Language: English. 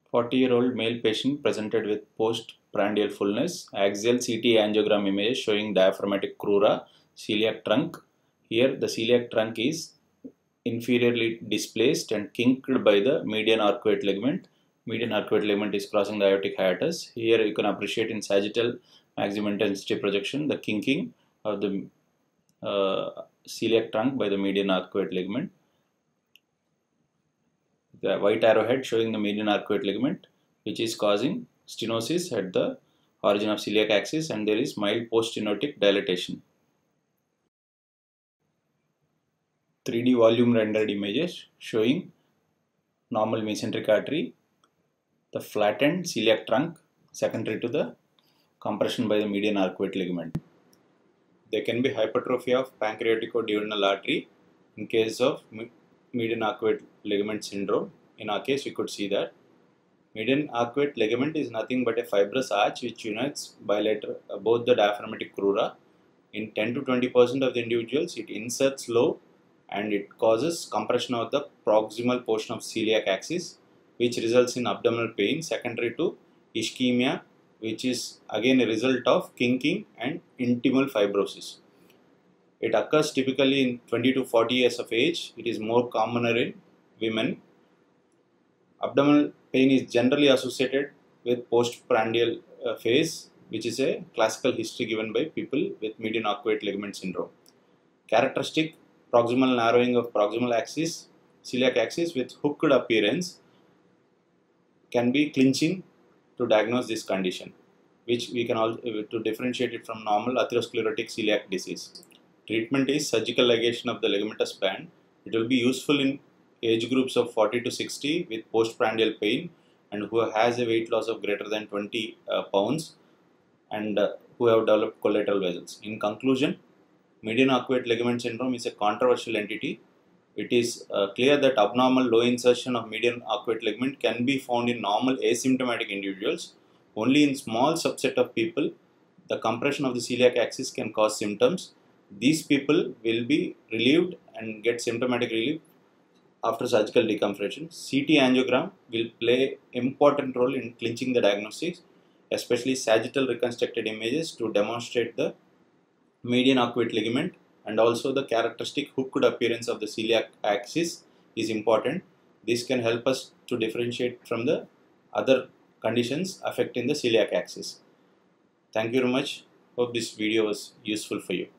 40-year-old male patient presented with postprandial fullness, axial CT angiogram image showing diaphragmatic crura, celiac trunk. Here the celiac trunk is inferiorly displaced and kinked by the median arcuate ligament. Median arcuate ligament is crossing the aortic hiatus. Here you can appreciate in sagittal maximum intensity projection the kinking of the celiac trunk by the median arcuate ligament. The white arrowhead showing the median arcuate ligament, which is causing stenosis at the origin of celiac axis, and there is mild post-stenotic dilatation. 3D volume rendered images showing normal mesenteric artery, the flattened celiac trunk secondary to the compression by the median arcuate ligament. There can be hypertrophy of pancreaticoduodenal artery in case of median arcuate ligament syndrome. In our case, we could see that median arcuate ligament is nothing but a fibrous arch which unites both the diaphragmatic crura. In 10 to 20% of the individuals, it inserts low and it causes compression of the proximal portion of celiac axis, which results in abdominal pain secondary to ischemia, which is again a result of kinking and intimal fibrosis. It occurs typically in 20 to 40 years of age. It is more commoner in women. Abdominal pain is generally associated with postprandial phase, which is a classical history given by people with median arcuate ligament syndrome. Characteristic proximal narrowing of proximal axis, celiac axis with hooked appearance can be clinching to diagnose this condition, which we can also to differentiate it from normal atherosclerotic celiac disease. Treatment is surgical ligation of the ligamentous band. It will be useful in age groups of 40 to 60 with postprandial pain and who has a weight loss of greater than 20 pounds and who have developed collateral vessels. In conclusion, median arcuate ligament syndrome is a controversial entity. It is clear that abnormal low insertion of median arcuate ligament can be found in normal asymptomatic individuals. Only in small subset of people, the compression of the celiac axis can cause symptoms. These people will be relieved and get symptomatic relief after surgical decompression. CT angiogram will play important role in clinching the diagnosis, especially sagittal reconstructed images to demonstrate the median arcuate ligament, and also the characteristic hooked appearance of the celiac axis is important. This can help us to differentiate from the other conditions affecting the celiac axis. Thank you very much. Hope this video was useful for you.